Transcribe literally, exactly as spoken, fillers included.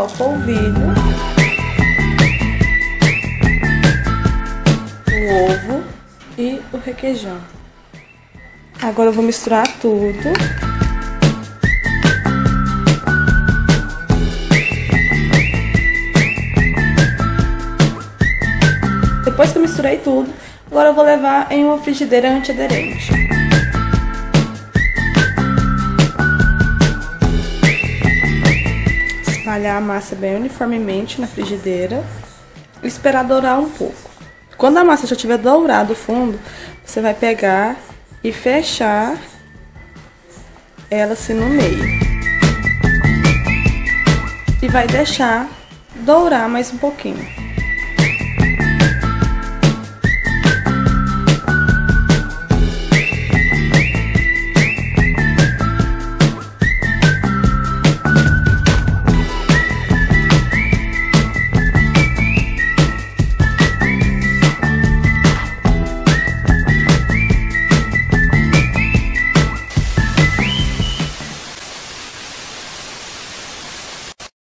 o polvilho, o ovo e o requeijão. Agora eu vou misturar tudo. Depois que eu misturei tudo, agora eu vou levar em uma frigideira antiaderente. Espalhar a massa bem uniformemente na frigideira e esperar dourar um pouco. Quando a massa já tiver dourado o fundo, você vai pegar e fechar ela assim no meio. E vai deixar dourar mais um pouquinho.